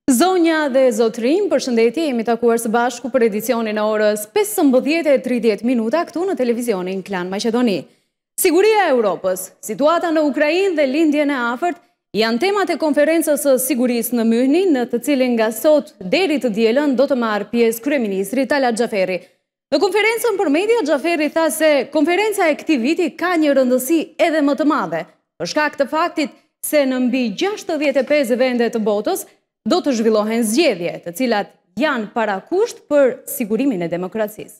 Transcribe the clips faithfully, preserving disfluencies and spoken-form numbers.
Zonja dhe zotrim, përshëndetje, jemi takuar së bashku për edicionin e orës pesëmbëdhjetë e tridhjetë minuta këtu në televizionin Klan Maqedoni. Siguria e Europës, situata në Ukrainë dhe lindjen e afërt janë temat e konferencës së sigurisë në Myhni, në të cilin nga sot deri të dielën do të marrë pjesë kryeministri Talat Xhaferi. Në konferencën për media, Xhaferi tha se konferenca e këtij viti ka një rëndësi edhe më të madhe, për shkak të faktit se në mbi gjashtëdhjetë e pesë vende të botës do të zhvillohen zgjedhje, të cilat janë parakusht për sigurimin e demokracisë.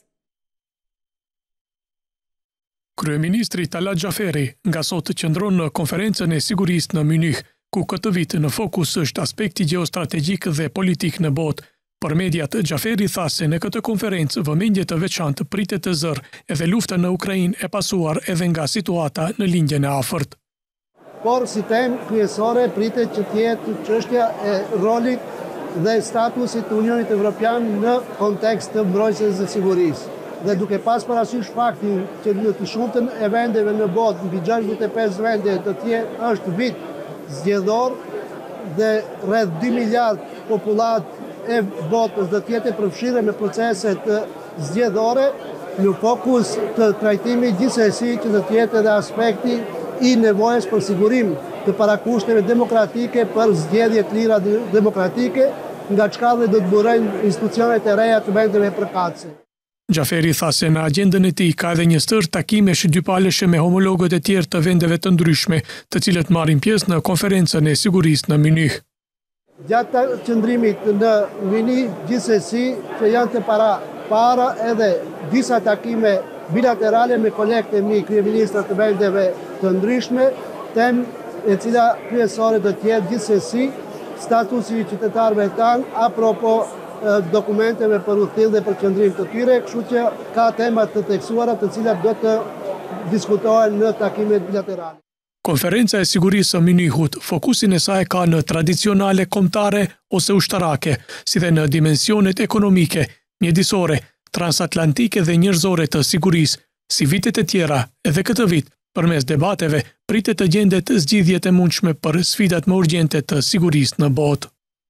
Kryeministri Talat Xhaferi nga sot qëndron në konferencën e sigurisë në Munich, ku këtë vit në fokus është aspekti gjeostrategjik dhe politik në botë. Për mediat, Xhaferi tha se në këtë konferencë vëmendje të veçantë pritet të zërë edhe lufta në Ukrainë e pasuar edhe nga situata në lindjen e afërt. Por si temë kryesore pritet që të jetë çështja e rolit dhe statusit të Unionit Evropian në kontekst të mbrojtjes dhe sigurisë. Dhe duke pas parasysh faktin që në të shumtën e vendeve në botë, mbi gjashtëdhjetë e pesë vende të tjerë është vit zgjedhor dhe rreth dy miliard popullat e botës do të jetë përfshirë në proceset zgjedhore, në fokus të trajtimit gjithsesi që do të jetë edhe aspekti i nevojës për sigurim të parakushteve demokratike për zgjedhje të lira demokratike, nga çka dhe do të burojnë institucionet e reja të vendeve përkatëse. Xhaferi tha se në agjendën e tij ka edhe një stër takimesh dypaleshe me homologët e tjerë të vendeve të ndryshme, të cilët marrin pjesë në konferencën e sigurisë në Munich. Gjatë qëndrimit në Munich, gjithsesi që janë të para para edhe disa takime bilaterale me kolegët e mi kryeministrat të vendeve të ndryshme, temë e cila kryesore do të jetë gjithsesi statusi i qytetarëve tanë apropo dokumenteve për udhëtim dhe për qëndrim të tyre, kështu që ka tema të theksuara të cilat do të diskutohen në takimet bilaterale. Konferenca e sigurisë së Munichut fokusin e saj ka në tradicionale kombëtare ose ushtarake, si dhe në dimensionet ekonomike, mjedisore, transatlantike dhe njerëzore të sigurisë. Si vitet e tjera, edhe këtë vit, përmes debateve, pritet të gjendet zgjidhjet e mundshme për sfidat më urgjente të sigurisë në botë.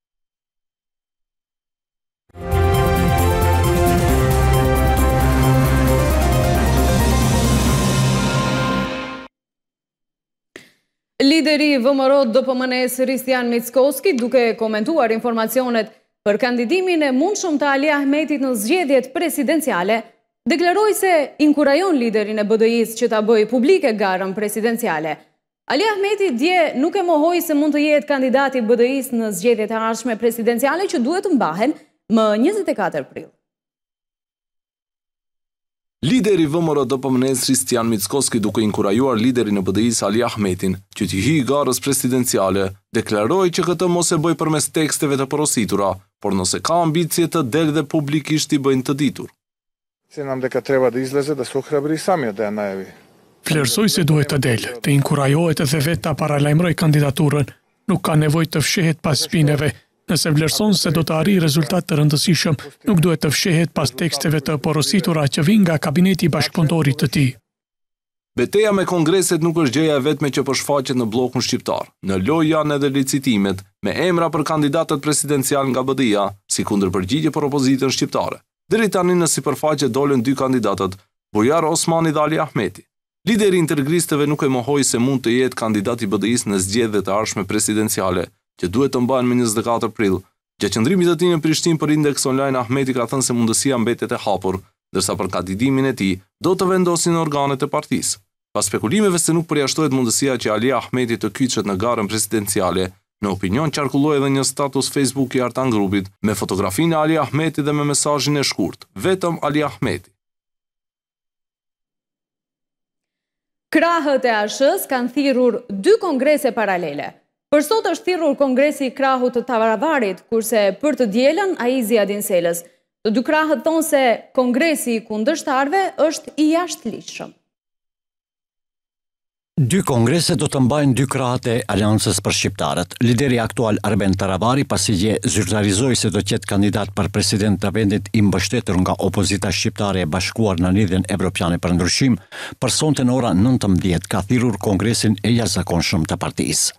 Lideri V M R O D P M N-s Hristijan Mickoski, duke komentuar informacionet për kandidimin e mundshëm të Ali Ahmetit në zgjedhjet presidenciale, deklaroi se inkurajon liderin e B D I-s që ta bëjë publike garën presidenciale. Ali Ahmeti dje nuk e mohoi se mund të jetë kandidati B D I-s në zgjedhjet e ardhshme presidenciale që duhet të mbahen më njëzet e katër prill. Lideri V M R O D P M N-s Hristijan Mickoski, duke inkurajuar liderin e B D I-s Ali Ahmetin që t'i hyjë garës presidenciale, deklaroi që këtë mos e bëj përmes teksteve të porositura, por nëse ka ambicie të del dhe publikisht i bëjnë të ditur. Vlerësoj se duhet të del, të inkurajohet edhe vetë ta paralajmëroj kandidaturën, nuk ka nevojë të fshehet pas spineve. Nëse vlerëson se do të arrijë rezultat të rëndësishëm, nuk duhet të fshehet pas teksteve të porositura që vijnë nga kabineti bashkëpunëtorit të tij. Betejë me kongreset nuk është gjëja e vetme që po shfaqet në bllokun shqiptar. Në lojë janë edhe licitimet me emra për kandidatët presidencial nga B D I-a, si kundërpërgjigje për opozitën shqiptare. Deri tani në sipërfaqe dolën dy kandidatët, Bujar Osmani dhe Ali Ahmeti. Lideri i intergristëve nuk e mohoi se mund të jetë kandidat i B D I-s në zgjedhjet e ardhshme presidenciale, që duhet të mbahen më njëzet e katër prill. Gjatë qëndrimit të tij në Prishtinë për Indeks Online, Ahmeti ka thënë se mundësia mbetet e hapur, ndërsa për kandidimin e tij do të vendosin organet e partisë. Pas spekulimeve se nuk përjashtohet mundësia që Ali Ahmeti të kyçet në garën presidenciale, në opinion qarkulloi edhe një status Facebook i Artan Grupit me fotografinë e Ali Ahmetit dhe me mesazhin e shkurt: vetëm Ali Ahmeti. Krahët e A S H-s kanë thirrur dy kongrese paralele. Për sot është thirrur kongresi i krahut të Taravarit, kurse për të dielën ai i Ziadin Selës. Të dy krahët thonë se kongresi i kundërshtarëve është i jashtëligjshëm. Dy kongrese do të mbajnë dy krahët e Aleancës për Shqiptarët. Lideri aktual Arben Taravari pasi dje zyrtarizoi se do të jetë kandidat për president të vendit i mbështetur nga opozita shqiptare e bashkuar në Lidhjen Evropiane për Ndryshim, për sonte në ora nëntëmbëdhjetë ka thirrur kongresin e jashtëzakonshëm të partisë.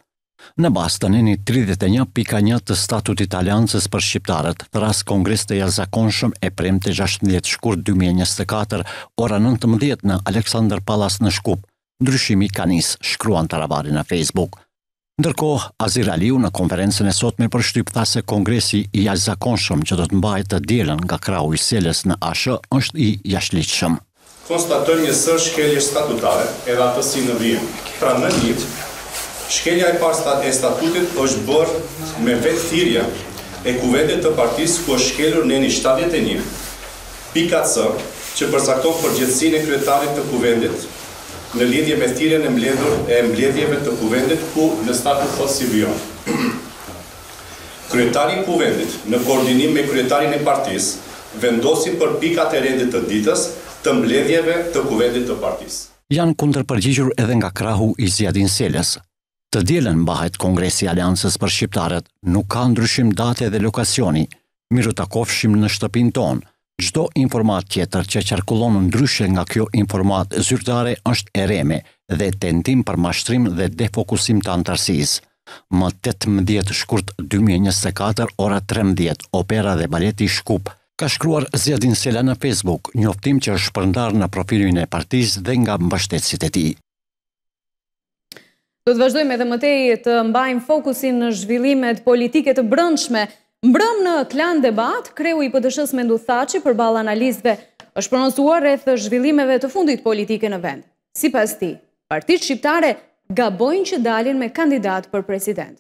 Në bazë të neni tridhjetë e një pika një të statutit Aleancës për shqiptarët, tras kongres të jashtëzakonshëm e premte gjashtëdhjetë shkurt dy mijë e njëzet e katër, ora nëntëmbëdhjetë në Alexander Palace në Shkup. Ndryshimi ka nis, shkruan Taravari në Facebook. Ndërkohë, Azir Aliu në konferencën e sotme përshtyp tha se kongresi i jashtëzakonshëm që do të mbahet të dielën nga krahu i Selës në A S H është i jashtëligjshëm. Konstatojmë një sër shkelje statutare edhe atësi në vijim. Pra në një, shkelja e parë e statutit është bërë me vetë thirrje e kuvendet të partisë ku është shkelur neni shtatëdhjetë e një. Pika C, që përcakton përgjegjësinë e kryetarit të kuvendit në lidhje me thirrjen e mbledhur e mbledhjeve të kuvendit ku në statut thotë si vijon. Kryetari i kuvendit në koordinim me kryetarin e partisë vendosin për pikat e rendit të ditës të mbledhjeve të kuvendit të partisë. Janë kundërpërgjigjur edhe nga krahu i Zjadin Selës. Të dielën mbahet Kongresi i Aleancës për shqiptarët, nuk ka ndryshim date dhe lokacioni. Miru takofshim në shtëpinë tonë. Çdo informat tjetër që qarkullon ndryshe nga kjo informat zyrtare është e reme dhe tentim për mashtrim dhe defokusim të antarësisë. Më tetëmbëdhjetë shkurt dy mijë e njëzet e katër, ora trembëdhjetë, Opera dhe Baleti Shkup, ka shkruar Zjadin Sela në Facebook, njoftim që është shpërndar në profilin e partisë dhe nga mbështetësit e tij. Do të vazhdojmë edhe më tej të mbajmë fokusin në zhvillimet politike të brendshme. Mbrëm në Klan Debat, kreu i P D Sh-s Mendu Thaçi përballë analistëve është prononcuar rreth zhvillimeve të fundit politike në vend. Sipas tij, partitë shqiptare gabojnë që dalin me kandidat për president.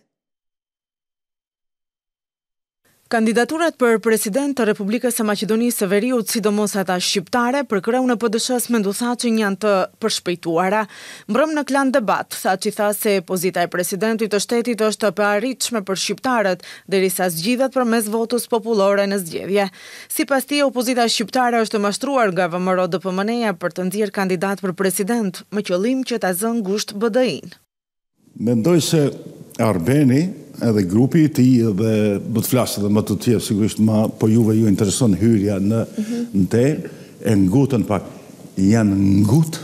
Kandidaturat për president të Republikës së Maqedonisë së Veriut, sidomos ata shqiptare, për kreun e P D Sh-s Mendu Thaçin janë të përshpejtuara. Mbrëm në Klan Debat, Thaçi tha se pozita e presidentit të shtetit është e paarritshme për shqiptarët, derisa zgjidhet përmes votës popullore në zgjedhje. Sipas tij, opozita shqiptare është mashtruar nga V M R O D P M N-ja për të nxjerrë kandidat për president, me qëllim që ta zënë ngushtë B D I-n. Mendoj se Arbeni edhe grupi i tij dhe do të flasë edhe më të tjerë sigurisht, ma po juve ju intereson hyrja në mm-hmm. në te, e ngutën pak, janë ngut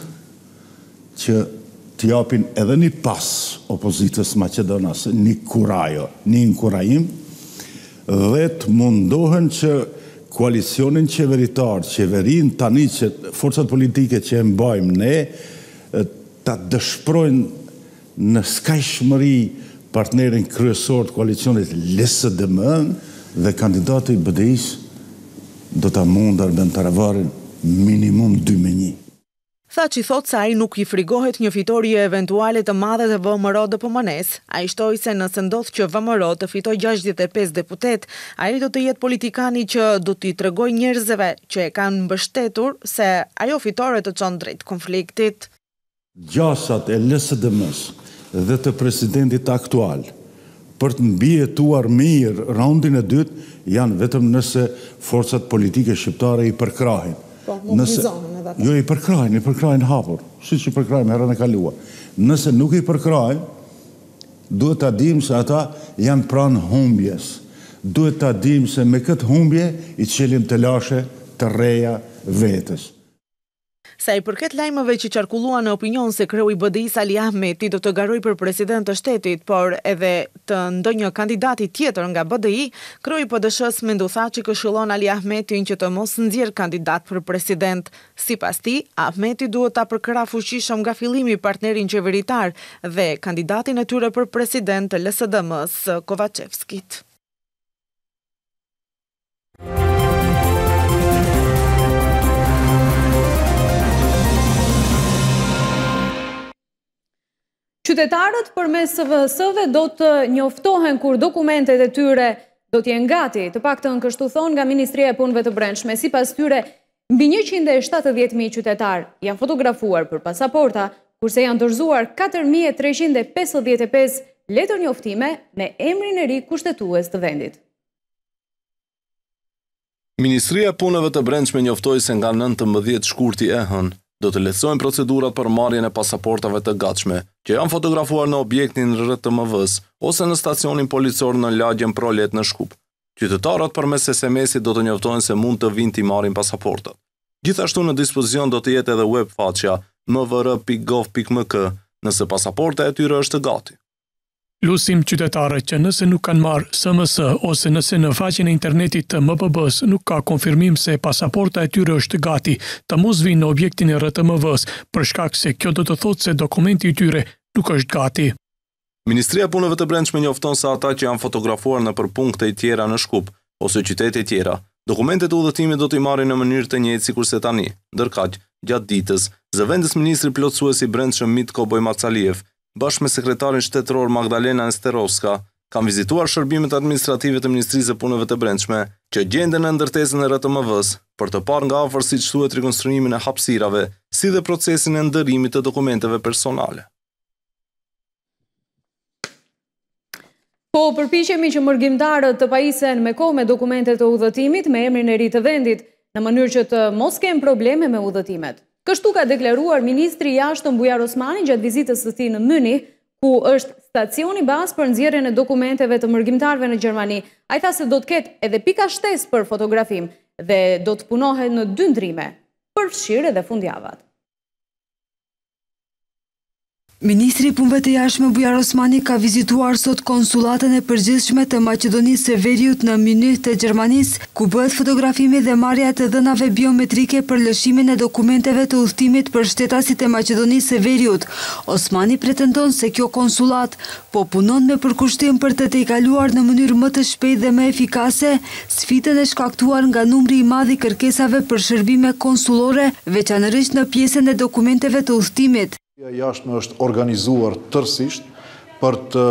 që t'japin edhe një pas opozitës maqedonase, një kurajo, një inkurajim, dhe të mundohen që koalicionin qeveritar, qeverin tani që forcat politike që e mbajmë ne, ta dëshprojnë në skajshmëri partnerin kryesor të koalicionit L S D M dhe kandidati B D I-s do ta mund Arben Taravarin minimum dy me një. Thaçi thot se ai nuk i frigohet një fitorie eventuale të madhe të V M R O D P M N-s. Ai shtoi se nëse ndodh që V M R O të fitojë gjashtëdhjetë e pesë deputet, ai do të jetë politikani që do t'i tregojë njerëzve që e kanë mbështetur se ajo fitore të çon drejt konfliktit. Gjasat e L S D M-s dhe të presidentit aktual për të mbijetuar mirë raundin e dytë janë vetëm nëse forcat politike shqiptare i përkrahin. Po, nëse, jo i përkrahin, i përkrahin hapur, si që i përkrahin herën e kaluar. Nëse nuk i përkrahin, duhet ta dim se ata janë pranë humbjes. Duhet ta dim se me këtë humbje i çelim të lashe të reja vetës. Sa i përket lajmeve që qarkulluan në opinion se kreu i B D I-s Ali Ahmeti do të garojë për president të shtetit, por edhe të ndonjë kandidati tjetër nga B D I, kreu i P D Sh-s Mendu Thaçi këshillon Ali Ahmetin që të mos nxjerrë kandidat për president. Sipas tij, Ahmeti duhet ta përkrah fuqishëm nga fillimi partnerin qeveritar dhe kandidatin e tyre për president të L S D M-s Kovacevskit. Qytetarët përmes S V S-ve do të njoftohen kur dokumentet e tyre do t'jenë gati, të paktën kështu thon nga Ministria e Punëve të Brendshme. Sipas tyre, mbi njëqind e shtatëdhjetë mijë qytetar janë fotografuar për pasaporta, kurse janë dorëzuar katër mijë e treqind e pesëdhjetë e pesë letër njoftime me emrin e ri kushtetues të vendit. Ministria e Punëve të Brendshme njoftoi se nga nëntëmbëdhjetë shkurti e hënë do të lehtësojnë procedurat për marrjen e pasaportave të gatshme, që janë fotografuar në objektin R T M V-s ose në stacionin policor në lagjen Prolet në Shkup. Qytetarët përmes S M S-it do të njoftohen se mund të vinë t'i marrin pasaportat. Gjithashtu në dispozicion do të jetë edhe web faqja m v r pikë gov pikë m k nëse pasaporta e tyre është gati. Lusim qytetarët që nëse nuk kanë marrë S M S ose nëse në faqen e internetit të M P B-s nuk ka konfirmim se pasaporta e tyre është gati, të mos vinë në objektin e R T M V-s, për shkak se kjo do të thotë se dokumenti i tyre nuk është gati. Ministria e Punëve të Brendshme njofton se ata që janë fotografuar në përpunkte të tjera në Shkup ose qytete tjera, dokumentet e udhëtimit do t'i marrin në mënyrë të njëjtë sikurse tani. Ndërkaq, gjatë ditës, zëvendës ministri plotësues i Brendshëm Mitko Bojmacaliev bashkë me sekretarin shtetëror Magdalena Nesterovska, kanë vizituar shërbimet administrative të Ministrisë së Punëve të Brendshme, që gjenden në ndërtesën e R T M V-s, për të parë nga afër siç thuhet rikonstruimin e hapësirave, si dhe procesin e ndërimit të dokumenteve personale. Po përpiqemi që mërgjimtarët të pajisen me kohë me dokumentet e udhëtimit me emrin e ri të vendit, në mënyrë që të mos kenë probleme me udhëtimet. Kështu ka deklaruar ministri i jashtëm Bujar Osmani gjatë vizitës së tij në Münih, ku është stacioni bazë për nxjerrjen e dokumenteve të mërgjimtarëve në Gjermani. Ai tha se do të ketë edhe pika shtesë për fotografim dhe do të punohet në dy ndrime, përfshirë edhe fundjavat. Ministri i Punëve të Jashtme Bujar Osmani ka vizituar sot konsulatën e përgjithshme të Maqedonisë së Veriut në Münih të Gjermanisë, ku bëhet fotografimi dhe marrja të dhënave biometrike për lëshimin e dokumenteve të udhëtimit për shtetasit e Maqedonisë së Veriut. Osmani pretendon se kjo konsullat po punon me përkushtim për të tejkaluar në mënyrë më të shpejtë dhe më efikase sfidën e shkaktuar nga numri i madh i kërkesave për shërbime konsullore, veçanërisht në pjesën e dokumenteve të udhëtimit. Jashtme është organizuar tërësisht për të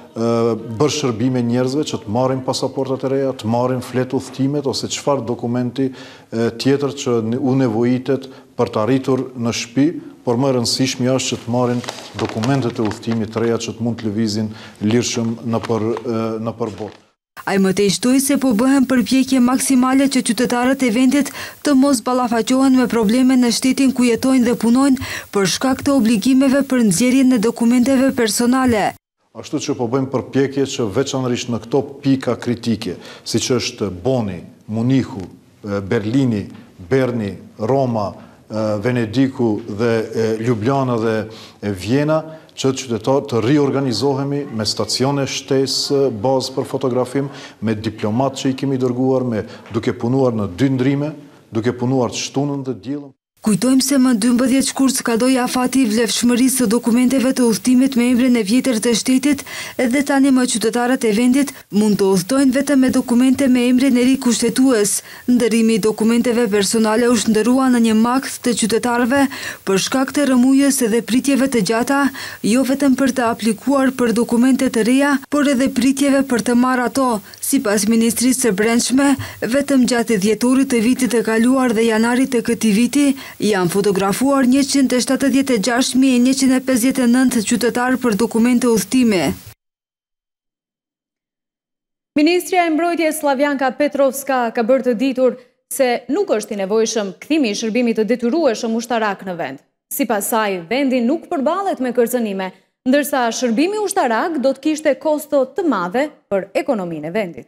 bërë shërbime njerëzve që të marrin pasaportat e reja, të marrin fletë udhëtimet ose çfarë dokumenti tjetër që u nevojitet për të arritur në shtëpi, por më e rëndësishmja është që të marrin dokumentet e udhëtimit të reja që të mund të lëvizin lirshëm nëpër nëpër botë. Ai më tej shtoi se po bëhen përpjekje maksimale që qytetarët e vendit të mos ballafaqohen me probleme në shtetin ku jetojnë dhe punojnë për shkak të obligimeve për nxjerrjen e dokumenteve personale. Ashtu që po bëjmë përpjekje që veçanërisht në këto pika kritike, siç është Boni, Munichu, Berlini, Berni, Roma, Venediku dhe Ljubljana dhe Vjena, që qytetarë të riorganizohemi me stacione shtesë bazë për fotografim, me diplomat që i kemi dërguar, me duke punuar në dy ndrime, duke punuar të shtunën dhe diellën. Kujtojmë se më dymbëdhjetë shkurt skadoi afati i vlefshmërisë së dokumenteve të udhëtimit me emrin e vjetër të shtetit, edhe tani më qytetarët e vendit mund të udhëtojnë vetëm me dokumente me emrin e ri kushtetues. Ndërrimi i dokumenteve personale është ndërua në një makt të qytetarëve për shkak të rrëmujës dhe pritjeve të gjata, jo vetëm për të aplikuar për dokumente të reja, por edhe pritjeve për të marrë ato. Sipas Ministrisë së Brendshme, vetëm gjatë dhjetorit të vitit të kaluar dhe janarit të këtij viti janë fotografuar njëqind e shtatëdhjetë e gjashtë mijë e njëqind e pesëdhjetë e nëntë qytetarë për dokumente udhëtime. Ministrja e Mbrojtjes Slavjanka Petrovska ka bërë të ditur se nuk është i nevojshëm kthimi i shërbimit të detyrueshëm ushtarak në vend. Sipas saj, vendi nuk përballet me kërcënime, ndërsa shërbimi ushtarak do të kishte kosto të mëdha për ekonominë e vendit.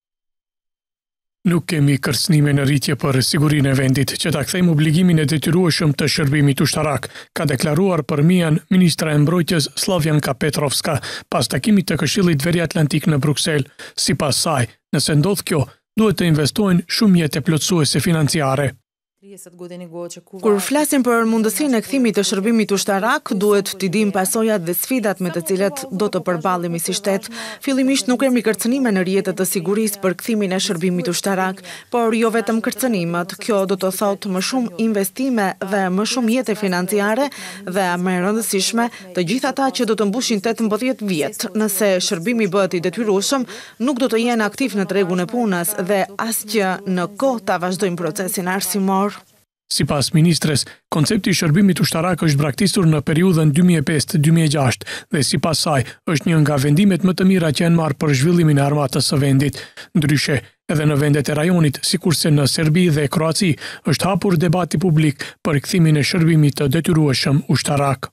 Nuk kemi kërcënime në rritje për sigurinë e vendit që ta kthejmë obligimin e detyrueshëm të shërbimit ushtarak, ka deklaruar përmian ministra e Mbrojtjes Slavjanka Petrovska pas takimit të Këshillit Veriatlantik në Bruksel. Sipas saj, nëse ndodh kjo, duhet të investojnë shumë mjete plotësuese financiare. Kur flasim për mundësinë e kthimit të shërbimit ushtarak, duhet t'i dim pasojat dhe sfidat me të cilat do të përballemi si shtet. Fillimisht nuk kemi kërcënime në rrjetet të sigurisë për kthimin e shërbimit ushtarak, por jo vetëm kërcënimet. Kjo do të thotë më shumë investime dhe më shumë mjete financiare dhe më e rëndësishme, të gjithë ata që do të mbushin tetëmbëdhjetë vjet. Nëse shërbimi bëhet i detyrueshëm, nuk do të jenë aktiv në tregun e punës dhe asgjë në kohë ta vazhdojmë procesin arsimor. Sipas ministres, koncepti i shërbimit ushtarak është braktisur në periudhën dy mijë e pesë dy mijë e gjashtë dhe sipas saj është një nga vendimet më të mira që janë marrë për zhvillimin e armatës së vendit. Ndryshe, edhe në vendet e rajonit, sikurse në Serbi dhe Kroaci, është hapur debati publik për kthimin e shërbimit të detyrueshëm ushtarak.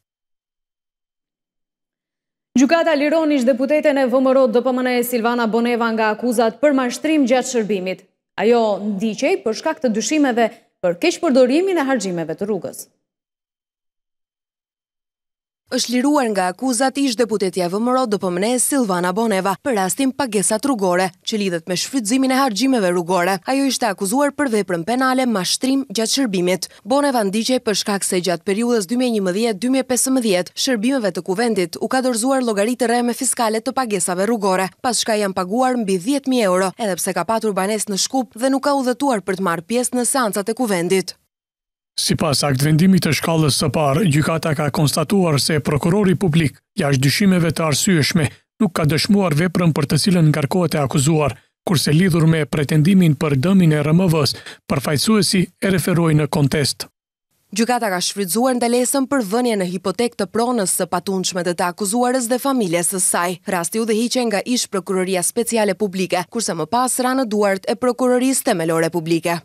Gjykata liron ish-deputeten e V M R-it D P M N Silvana Boneva nga akuzat për mashtrim gjatë shërbimit. Ajo ndiqej për shkak të dyshimeve për keqpërdorimin e harxhimeve të rrugës. Është liruar nga akuzat ish deputetja V M R O D P M N E Silvana Boneva për rastin pagesat rrugore, që lidhet me shfrytëzimin e harxhimeve rrugore. Ajo ishte akuzuar për veprën penale mashtrim gjatë shërbimit. Boneva ndiqej për shkak se gjatë periudhës dy mijë e njëmbëdhjetë dy mijë e pesëmbëdhjetë shërbimeve të kuvendit u ka dorëzuar llogaritë rreme fiskale të pagesave rrugore, pas shka janë paguar mbi dhjetë mijë euro, edhe pse ka patur banesë në Shkup dhe nuk ka udhëtuar për të marrë pjesë në seancat e kuvendit. Sipas aktvendimit të shkallës së parë, gjykata ka konstatuar se prokurori publik, jashtë dyshimeve të arsyeshme, nuk ka dëshmuar veprën për të cilën ngarkohet e akuzuar, kurse lidhur me pretendimin për dëmin e R M V-s, përfaqësuesi e referoi në kontest. Gjykata ka shfrytzuar ndalesën për vënje në hipotek të pronës së patundshme të të akuzuarës dhe familjes së saj. Rasti udhëhiqe nga ish prokuroria speciale publike, kurse më pas ra në duart e prokurorisë themelore publike.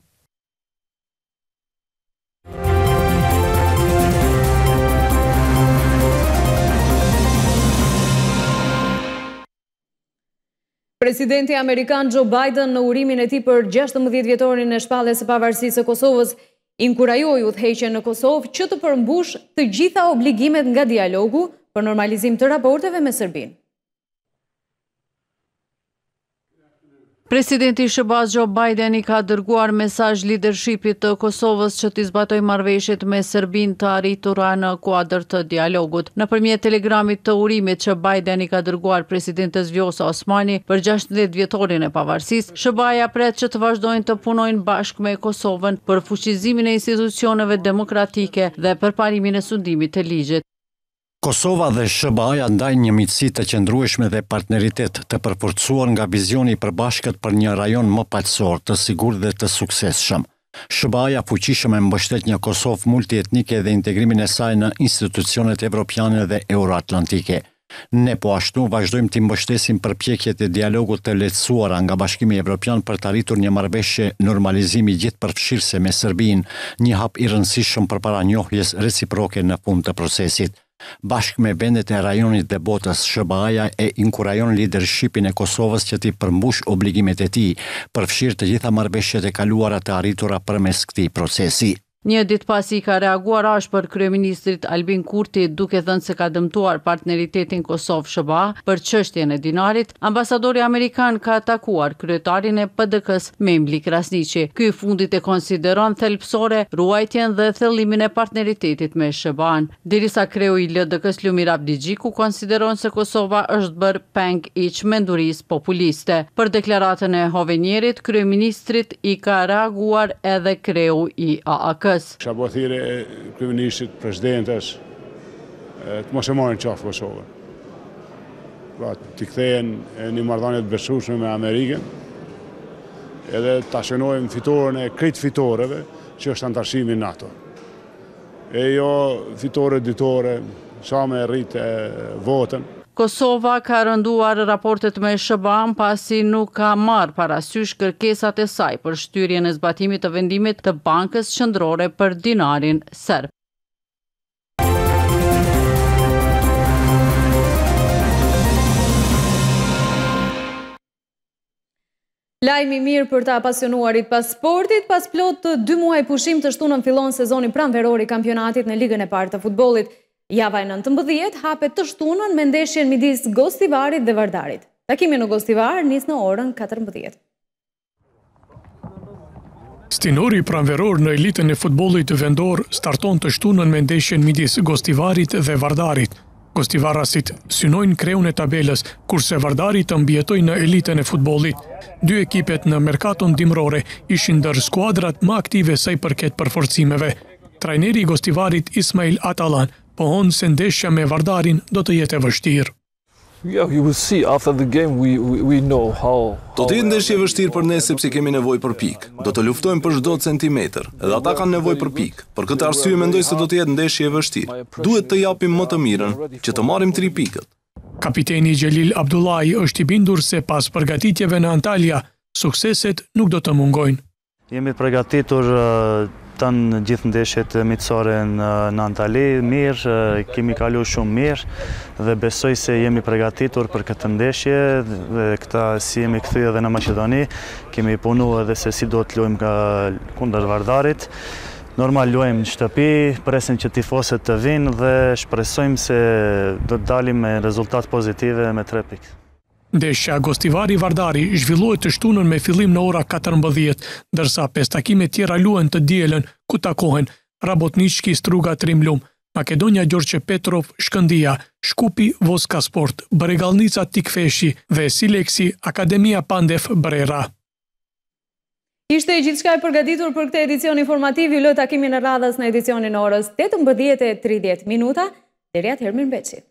Presidenti Amerikan Joe Biden në urimin e tij për gjashtëmbëdhjetë vjetorin e shpalljes së pavarësisë së Kosovës inkurajoi udhëheqjen në Kosovë që të përmbush të gjitha obligimet nga dialogu për normalizim të raporteve me Serbinë. Presidenti i S B A-s Joe Biden i ka dërguar mesazh lidershipit të Kosovës që t'i zbatojë marrëveshjet me Serbinë të arritura në kuadër të dialogut. Nëpërmjet telegramit të urimit që Biden i ka dërguar presidentes Vjosa Osmani për gjashtëmbëdhjetë vjetorin e pavarësisë, S B A-ja pret që të vazhdojnë të punojnë bashkë me Kosovën për fuqizimin e institucioneve demokratike dhe përparimin e sundimit të ligjit. Kosova dhe S B A-ja ndajnë një miqësi të qëndrueshme dhe partneritet të përforcuar nga vizioni i përbashkët për një rajon më paqësor, të sigurt dhe të suksesshëm. S B A-ja fuqishëm e mbështet një Kosovë multietnike dhe integrimin e saj në institucionet evropiane dhe euroatlantike. Ne po ashtu vazhdojmë të mbështesim përpjekjet e dialogut të lehtësuara nga Bashkimi Evropian për të arritur një marrëveshje normalizimi gjithëpërfshirëse me Serbinë, një hap i rëndësishëm përpara njohjes reciproke në fund të procesit. Bashkë me vendet e rajonit dhe botës, S B A-ja e inkurajon leadershipin e Kosovës që t'i përmbush obligimet e tij, përfshirë të gjitha marrëveshjet e kaluara të arritura përmes këtij procesi. Një ditë pasi ka reaguar ashpër kryeministrit Albin Kurti duke thënë se ka dëmtuar partneritetin Kosovë-S B A për çështjen e dinarit, ambasadori amerikan ka atakuar kryetarin e P D K-s Memli Krasniqi. Ky i fundit e konsideron thelbësore ruajtjen dhe thellimin e partneritetit me S B A-n. Derisa kreu i L D K-s Lumir Abdigjiku konsideron se Kosova është bërë peng i çmendurisë populiste. Për deklaratën e Hovenirit, kryeministrit i ka reaguar edhe kreu i A A K. Kisha bo thire e kryeministrit, presidentes, të mos e marrin qafë Kosovën. Pra, t'i kthehen një marrëdhënie të besueshme me Amerikën, edhe ta shënojmë fitoren e krejt fitoreve që është antarësimi në NATO. E jo fitore ditore, sa me rritë votën. Kosova ka rënduar raportet me S B A-n pasi nuk ka marrë parasysh kërkesat e saj për shtyrjen e zbatimit të vendimit të Bankës Qendrore për dinarin serb. Lajmi mirë për të apasionuarit pas sportit, pas plot të dy muaj pushim të shtunën fillon sezoni pranveror i kampionatit në ligën e parë të futbollit. Java e nëntëmbëdhjetë hapet të shtunën me ndeshjen midis Gostivarit dhe Vardarit. Takimi në Gostivar nis në orën katërmbëdhjetë. Stinori pranveror në elitën e futbollit vendor starton të shtunën me ndeshjen midis Gostivarit dhe Vardarit. Gostivarasit synojnë kreun e tabelës, kurse Vardari të mbjetoj në elitën e futbollit. Dy ekipet në merkaton dimrore ishin ndër skuadrat më aktive sa i përket përforcimeve. Trajneri i Gostivarit Ismail Atalan pohon se ndeshja me Vardarin do të jetë e vështirë. Yeah, you will see after the game we we, we know how. Do të jetë ndeshje e vështirë për ne sepse kemi nevojë për pikë. Do të luftojmë për çdo centimetër, edhe ata kanë nevojë për pikë. Për këtë arsye mendoj se do të jetë ndeshje e vështirë. Duhet të japim më të mirën që të marrim tri pikët. Kapiteni Xhelil Abdullahi është i bindur se pas përgatitjeve në Antalya, sukseset nuk do të mungojnë. Jemi përgatitur të në gjithë ndeshjet miqësore në Antali, mirë, kemi kalu shumë mirë dhe besoj se jemi përgatitur për këtë ndeshje dhe këta si jemi këthy edhe në Maqedoni, kemi punu edhe se si do të lujmë kundër Vardarit. Normal luajmë në shtëpi, presim që tifosët të vinë dhe shpresojmë se do të dalim me rezultat pozitive me tre pikë. Ndeshja Gostivari Vardari zhvillohet të shtunën me fillim në ora katërmbëdhjetë, ndërsa pesë takime tjera luhen të dielën, ku takohen Rabotnički Struga Trimlum, Makedonia Gjorqe Petrov Shkëndia, Shkupi Voska Sport, Bregalnica Tikfeshi dhe Sileksi Akademia Pandef Brera. Ishte gjithçka e përgatitur për këtë edicion informativ. Ju lë takimin e radhës në edicionin orës tetëmbëdhjetë e tridhjetë minuta. Deri atëherë, mirëmbëngjes.